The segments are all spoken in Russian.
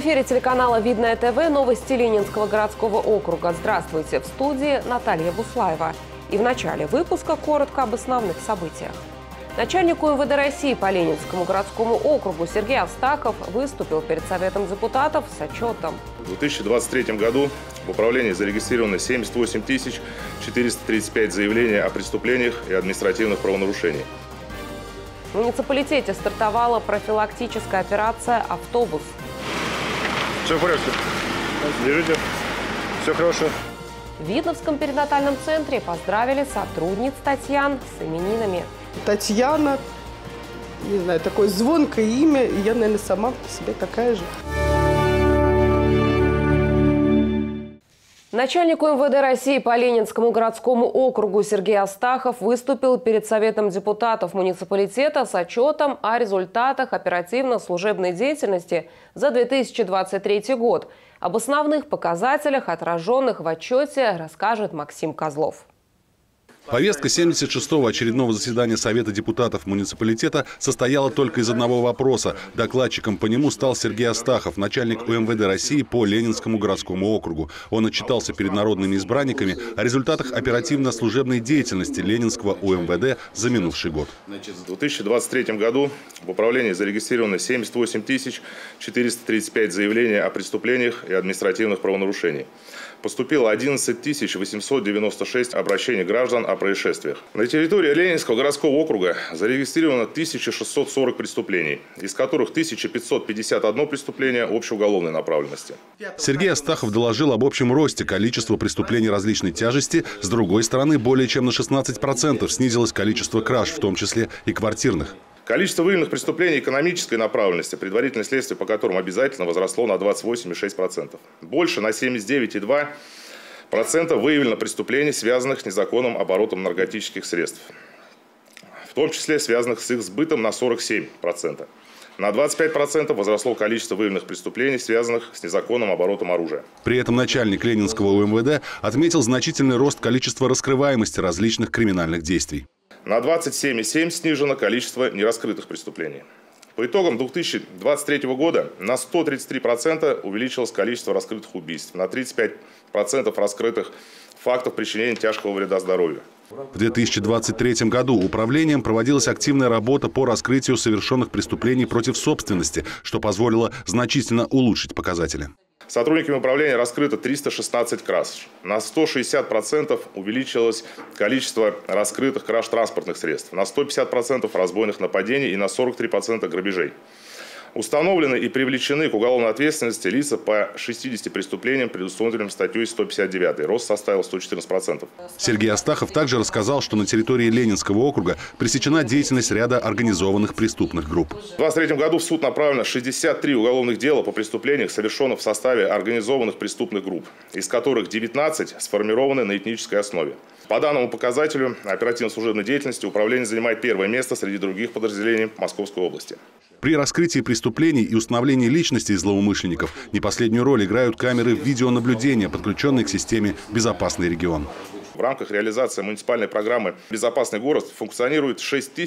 эфире телеканала «Видное ТВ» новости Ленинского городского округа. Здравствуйте! В студии Наталья Буслаева. И в начале выпуска коротко об основных событиях. Начальник УМВД России по Ленинскому городскому округу Сергей Астахов выступил перед Советом депутатов с отчетом. В 2023 году в управлении зарегистрировано 78 435 заявлений о преступлениях и административных правонарушениях. В муниципалитете стартовала профилактическая операция «Автобус». Все в порядке. Держите. Все хорошо. В Видновском перинатальном центре поздравили сотрудниц Татьян с именинами. Татьяна, не знаю, такое звонкое имя, и я, наверное, сама по себе такая же. Начальник УМВД России по Ленинскому городскому округу Сергей Астахов выступил перед Советом депутатов муниципалитета с отчетом о результатах оперативно-служебной деятельности за 2023 год. Об основных показателях, отраженных в отчете, расскажет Максим Козлов. Повестка 76-го очередного заседания Совета депутатов муниципалитета состояла только из одного вопроса. Докладчиком по нему стал Сергей Астахов, начальник УМВД России по Ленинскому городскому округу. Он отчитался перед народными избранниками о результатах оперативно-служебной деятельности Ленинского УМВД за минувший год. В 2023 году в управлении зарегистрировано 78 435 заявлений о преступлениях и административных правонарушениях. Поступило 11 896 обращений граждан о происшествиях. На территории Ленинского городского округа зарегистрировано 1640 преступлений, из которых 1551 преступление общеуголовной направленности. Сергей Астахов доложил об общем росте количества преступлений различной тяжести. С другой стороны, более чем на 16% снизилось количество краж, в том числе и квартирных. Количество выявленных преступлений экономической направленности, предварительное следствие по которым обязательно, возросло на 28,6%. Больше, на 79,2% выявлено преступлений, связанных с незаконным оборотом наркотических средств, в том числе связанных с их сбытом на 47%. На 25% возросло количество выявленных преступлений, связанных с незаконным оборотом оружия. При этом начальник Ленинского УМВД отметил значительный рост количества раскрываемости различных криминальных действий. На 27,7% снижено количество нераскрытых преступлений. По итогам 2023 года на 133% увеличилось количество раскрытых убийств, на 35% раскрытых фактов причинения тяжкого вреда здоровью. В 2023 году управлением проводилась активная работа по раскрытию совершенных преступлений против собственности, что позволило значительно улучшить показатели. Сотрудниками управления раскрыто 316 краж. На 160% увеличилось количество раскрытых краж транспортных средств, на 150% разбойных нападений и на 43% грабежей. Установлены и привлечены к уголовной ответственности лица по 60 преступлениям, предусмотренным статьей 159. Рост составил 114%. Сергей Астахов также рассказал, что на территории Ленинского округа пресечена деятельность ряда организованных преступных групп. В 2023 году в суд направлено 63 уголовных дела по преступлениям, совершенных в составе организованных преступных групп, из которых 19 сформированы на этнической основе. По данному показателю оперативно-служебной деятельности управление занимает первое место среди других подразделений Московской области. При раскрытии преступлений и установлении личностей злоумышленников не последнюю роль играют камеры видеонаблюдения, подключенные к системе «Безопасный регион». В рамках реализации муниципальной программы «Безопасный город» функционирует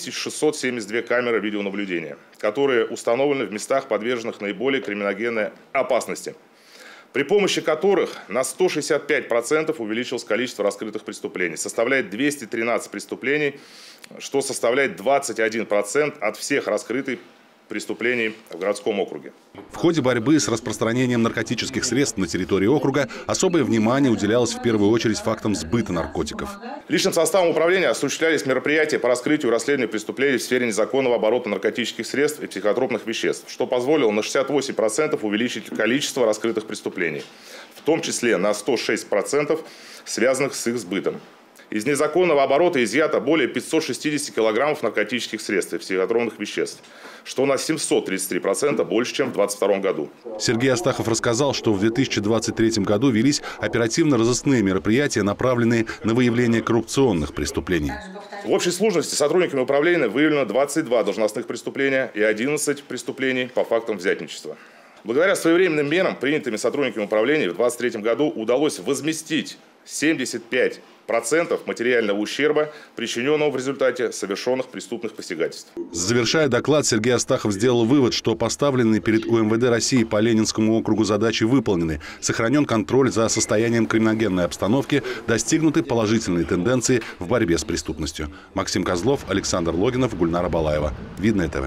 6672 камеры видеонаблюдения, которые установлены в местах, подверженных наиболее криминогенной опасности, при помощи которых на 165% увеличилось количество раскрытых преступлений. Составляет 213 преступлений, что составляет 21% от всех раскрытых преступлений в городском округе. В ходе борьбы с распространением наркотических средств на территории округа особое внимание уделялось в первую очередь фактам сбыта наркотиков. Личным составом управления осуществлялись мероприятия по раскрытию и расследованию преступлений в сфере незаконного оборота наркотических средств и психотропных веществ, что позволило на 68% увеличить количество раскрытых преступлений, в том числе на 106% связанных с их сбытом. Из незаконного оборота изъято более 560 килограммов наркотических средств и психотропных веществ, что на 733% больше, чем в 2022 году. Сергей Астахов рассказал, что в 2023 году велись оперативно-розыскные мероприятия, направленные на выявление коррупционных преступлений. В общей сложности сотрудниками управления выявлено 22 должностных преступления и 11 преступлений по фактам взятничества. Благодаря своевременным мерам, принятыми сотрудниками управления, в 2023 году удалось возместить 75% процентов материального ущерба, причиненного в результате совершенных преступных посягательств. Завершая доклад, Сергей Астахов сделал вывод, что поставленные перед УМВД России по Ленинскому округу задачи выполнены. Сохранен контроль за состоянием криминогенной обстановки, достигнуты положительные тенденции в борьбе с преступностью. Максим Козлов, Александр Логинов, Гульнара Балаева. Видное ТВ.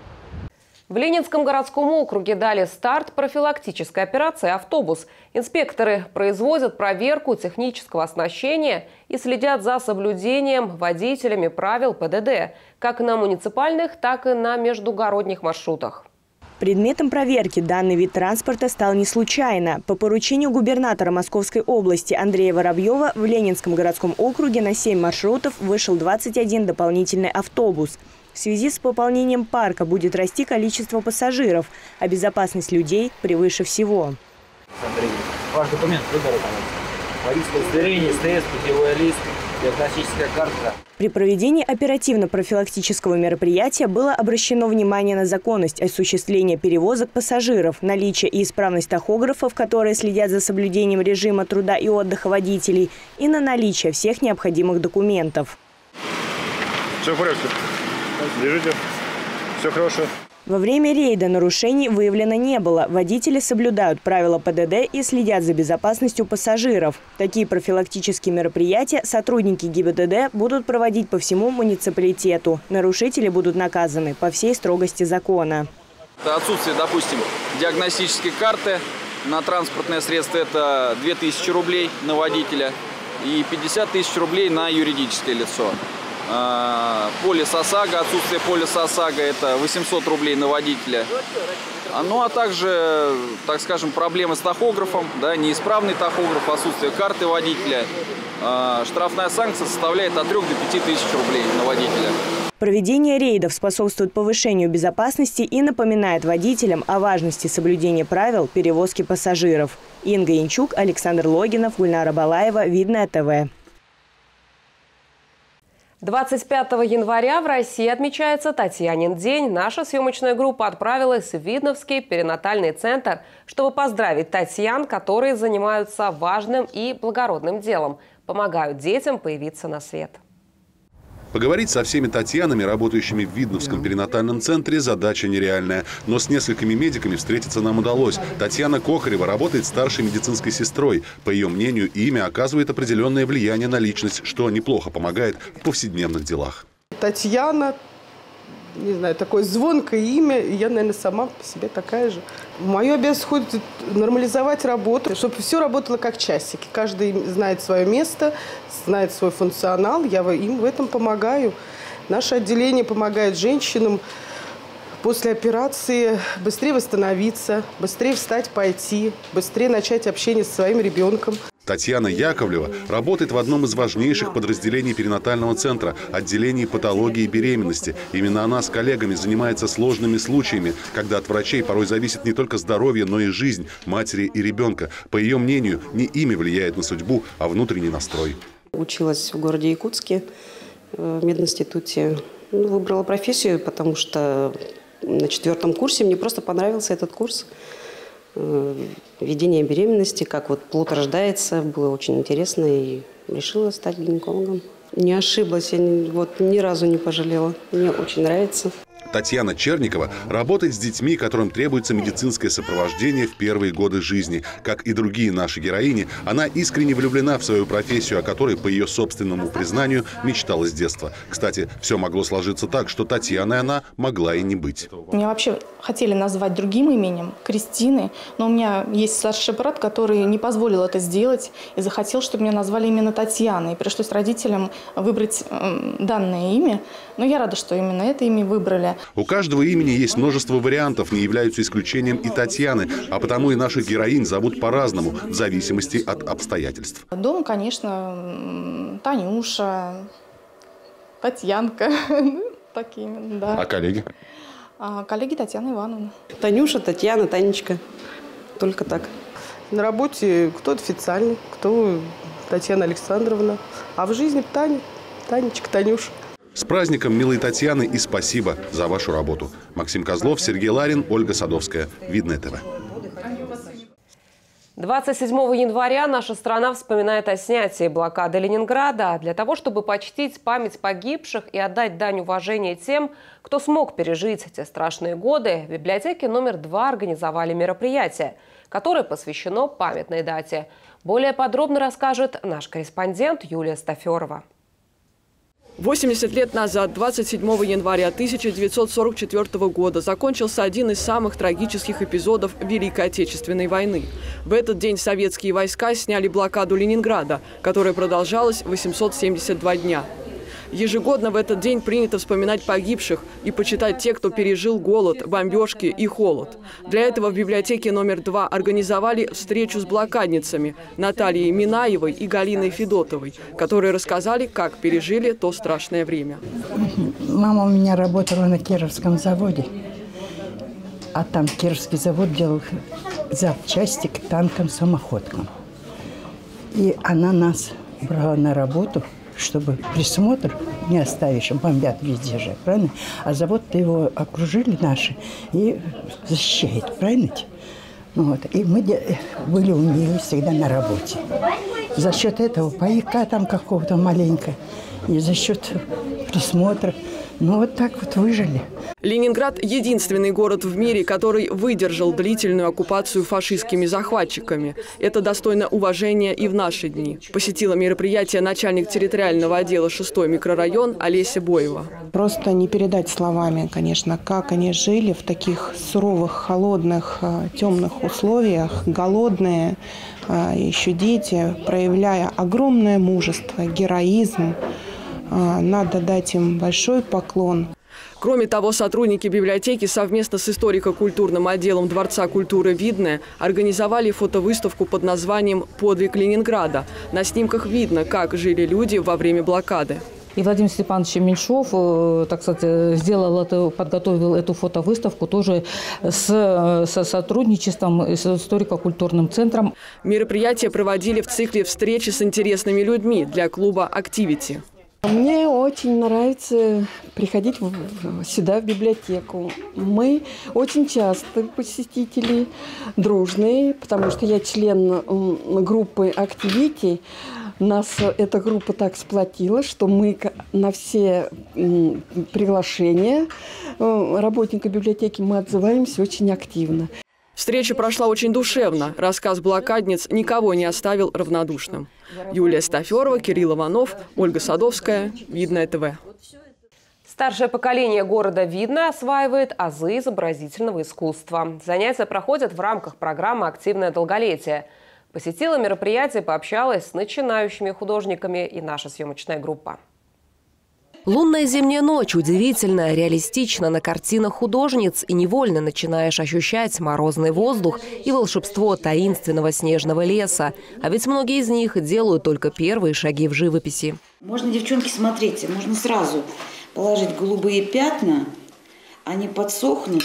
В Ленинском городском округе дали старт профилактической операции «Автобус». Инспекторы производят проверку технического оснащения и следят за соблюдением водителями правил ПДД, как на муниципальных, так и на междугородних маршрутах. Предметом проверки данный вид транспорта стал не случайно. По поручению губернатора Московской области Андрея Воробьева в Ленинском городском округе на 7 маршрутов вышел 21 дополнительный автобус. В связи с пополнением парка будет расти количество пассажиров, а безопасность людей превыше всего. Андрей, ваш документ выбора, водительское удостоверение, СТС, путевой лист, диагностическая карта. При проведении оперативно-профилактического мероприятия было обращено внимание на законность осуществления перевозок пассажиров, наличие и исправность тахографов, которые следят за соблюдением режима труда и отдыха водителей, и на наличие всех необходимых документов. Все в порядке. Держите. Все хорошо. Во время рейда нарушений выявлено не было. Водители соблюдают правила ПДД и следят за безопасностью пассажиров. Такие профилактические мероприятия сотрудники ГИБДД будут проводить по всему муниципалитету. Нарушители будут наказаны по всей строгости закона. Отсутствие, допустим, диагностической карты на транспортное средство – это 2000 рублей на водителя и 50 тысяч рублей на юридическое лицо. Полис ОСАГО, отсутствие полиса ОСАГО – это 800 рублей на водителя. Ну а также, так скажем, проблемы с тахографом, да, неисправный тахограф, отсутствие карты водителя. Штрафная санкция составляет от 3 до 5 тысяч рублей на водителя. Проведение рейдов способствует повышению безопасности и напоминает водителям о важности соблюдения правил перевозки пассажиров. Инга Янчук, Александр Логинов, Гульнара Балаева, Видное ТВ. 25 января в России отмечается Татьянин день. Наша съемочная группа отправилась в Видновский перинатальный центр, чтобы поздравить татьян, которые занимаются важным и благородным делом, помогают детям появиться на свет. Поговорить со всеми Татьянами, работающими в Видновском перинатальном центре, задача нереальная. Но с несколькими медиками встретиться нам удалось. Татьяна Кокарева работает старшей медицинской сестрой. По ее мнению, имя оказывает определенное влияние на личность, что неплохо помогает в повседневных делах. Татьяна, не знаю, такое звонкое имя, и я, наверное, сама по себе такая же. В мою обязанность входит нормализовать работу, чтобы все работало как часики. Каждый знает свое место, знает свой функционал, я им в этом помогаю. Наше отделение помогает женщинам после операции быстрее восстановиться, быстрее встать, пойти, быстрее начать общение со своим ребенком. Татьяна Яковлева работает в одном из важнейших подразделений перинатального центра – отделении патологии беременности. Именно она с коллегами занимается сложными случаями, когда от врачей порой зависит не только здоровье, но и жизнь матери и ребенка. По ее мнению, не имя влияет на судьбу, а внутренний настрой. Училась в городе Якутске в мединституте. Выбрала профессию, потому что на 4-м курсе мне просто понравился этот курс. Ведение беременности, как вот плод рождается, было очень интересно и решила стать гинекологом. Не ошиблась, я ни разу не пожалела. Мне очень нравится. Татьяна Черникова работает с детьми, которым требуется медицинское сопровождение в первые годы жизни. Как и другие наши героини, она искренне влюблена в свою профессию, о которой, по ее собственному признанию, мечтала с детства. Кстати, все могло сложиться так, что Татьяной она могла и не быть. Меня вообще хотели назвать другим именем, Кристины, но у меня есть старший брат, который не позволил это сделать и захотел, чтобы меня назвали именно Татьяной. И пришлось родителям выбрать данное имя, но я рада, что именно это имя выбрали. У каждого имени есть множество вариантов, не являются исключением и Татьяны, а потому и наших героинь зовут по-разному, в зависимости от обстоятельств. Дома, конечно, Танюша, Татьянка, такие именно, да. А коллеги? Коллеги Татьяна Ивановна. Танюша, Татьяна, Танечка. Только так. На работе кто официальный, кто Татьяна Александровна, а в жизни Таня, Танечка, Танюша. С праздником, милые Татьяны, и спасибо за вашу работу. Максим Козлов, Сергей Ларин, Ольга Садовская. Видное ТВ. 27 января наша страна вспоминает о снятии блокады Ленинграда. Для того, чтобы почтить память погибших и отдать дань уважения тем, кто смог пережить эти страшные годы, в библиотеке номер 2 организовали мероприятие, которое посвящено памятной дате. Более подробно расскажет наш корреспондент Юлия Стаферова. 80 лет назад, 27 января 1944 года, закончился один из самых трагических эпизодов Великой Отечественной войны. В этот день советские войска сняли блокаду Ленинграда, которая продолжалась 872 дня. Ежегодно в этот день принято вспоминать погибших и почитать тех, кто пережил голод, бомбежки и холод. Для этого в библиотеке номер 2 организовали встречу с блокадницами Натальей Минаевой и Галиной Федотовой, которые рассказали, как пережили то страшное время. Мама у меня работала на Кировском заводе, а там Кировский завод делал запчасти к танкам, самоходкам. И она нас брала на работу, чтобы присмотр не оставишь, бомбят везде же, правильно? А завод-то его окружили наши и защищает, правильно? Вот. И мы были у нее всегда на работе. За счет этого пайка там какого-то маленького и за счет присмотра, ну вот так вот выжили. Ленинград – единственный город в мире, который выдержал длительную оккупацию фашистскими захватчиками. Это достойно уважения и в наши дни. Посетила мероприятие начальник территориального отдела 6-й микрорайон Олеся Боева. Просто не передать словами, конечно, как они жили в таких суровых, холодных, темных условиях, голодные, еще дети, проявляя огромное мужество, героизм. Надо дать им большой поклон. Кроме того, сотрудники библиотеки совместно с историко-культурным отделом Дворца культуры «Видное» организовали фотовыставку под названием «Подвиг Ленинграда». На снимках видно, как жили люди во время блокады. И Владимир Степанович Меньшов, так сказать, подготовил эту фотовыставку тоже со сотрудничеством с историко-культурным центром. Мероприятие проводили в цикле встречи с интересными людьми для клуба «Активити». Мне очень нравится приходить сюда, в библиотеку. Мы очень часто посетители, дружные, потому что я член группы «Активити». Нас эта группа так сплотила, что мы на все приглашения работника библиотеки мы отзываемся очень активно. Встреча прошла очень душевно. Рассказ блокадниц никого не оставил равнодушным. Юлия Стаферова, Кирилл Иванов, Ольга Садовская, Видное ТВ. Старшее поколение города Видное осваивает азы изобразительного искусства. Занятия проходят в рамках программы «Активное долголетие». Посетила мероприятие, пообщалась с начинающими художниками и наша съемочная группа. Лунная зимняя ночь удивительно, реалистично на картинах художниц, и невольно начинаешь ощущать морозный воздух и волшебство таинственного снежного леса. А ведь многие из них делают только первые шаги в живописи. Можно, девчонки, смотрите, можно сразу положить голубые пятна, они подсохнут,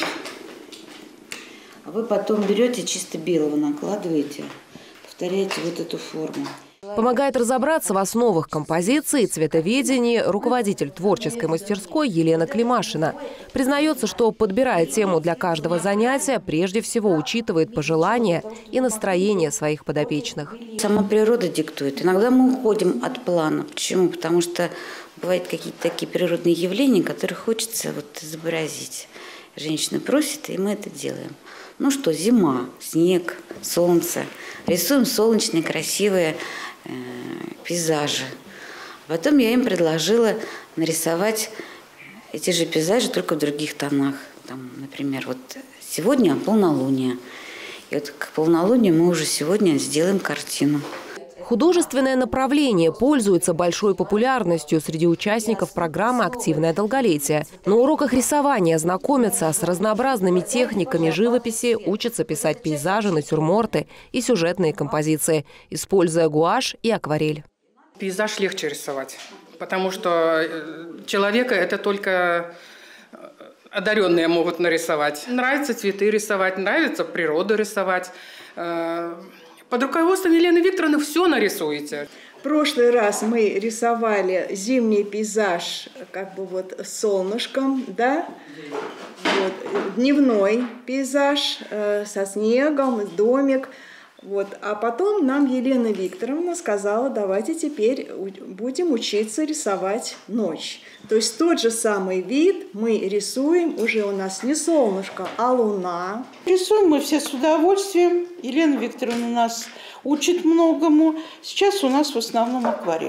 а вы потом берете чисто белого, накладываете, повторяете вот эту форму. Помогает разобраться в основах композиции и цветоведения руководитель творческой мастерской Елена Климашина. Признается, что, подбирая тему для каждого занятия, прежде всего учитывает пожелания и настроение своих подопечных. Сама природа диктует. Иногда мы уходим от плана. Почему? Потому что бывают какие-то такие природные явления, которые хочется изобразить. Женщина просит, и мы это делаем. Ну что, зима, снег, солнце. Рисуем солнечные, красивые пейзажи. Потом я им предложила нарисовать эти же пейзажи, только в других тонах. Там, например, вот сегодня полнолуние. И вот к полнолунию мы уже сегодня сделаем картину. Художественное направление пользуется большой популярностью среди участников программы «Активное долголетие». На уроках рисования знакомятся с разнообразными техниками живописи, учатся писать пейзажи, натюрморты и сюжетные композиции, используя гуашь и акварель. Пейзаж легче рисовать, потому что человека это только одаренные могут нарисовать. Нравится цветы рисовать, нравится природу рисовать. Под руководством Елены Викторовны все нарисуете. В прошлый раз мы рисовали зимний пейзаж с солнышком, да? Вот, дневной пейзаж со снегом, домик. Вот. А потом нам Елена Викторовна сказала, давайте теперь будем учиться рисовать ночь. То есть тот же самый вид мы рисуем, уже у нас не солнышко, а луна. Рисуем мы все с удовольствием. Елена Викторовна нас учит многому. Сейчас у нас в основном акварель.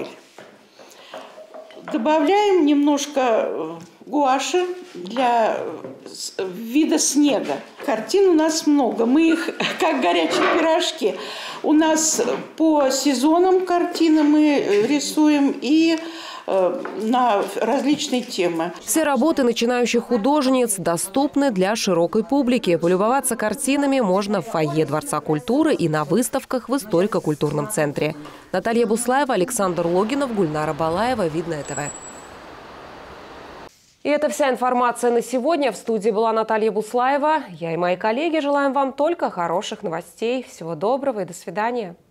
Добавляем немножко гуаши для вида снега. Картин у нас много. Мы их, как горячие пирожки. У нас по сезонам картины мы рисуем и на различные темы. Все работы начинающих художниц доступны для широкой публики. Полюбоваться картинами можно в фойе Дворца культуры и на выставках в историко-культурном центре. Наталья Буслаева, Александр Логинов, Гульнара Балаева, Видное ТВ. И это вся информация на сегодня. В студии была Наталья Буслаева. Я и мои коллеги желаем вам только хороших новостей. Всего доброго и до свидания.